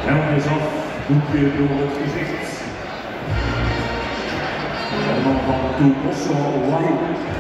Helm is af, doekje door het gezicht. De man van Oude RAI.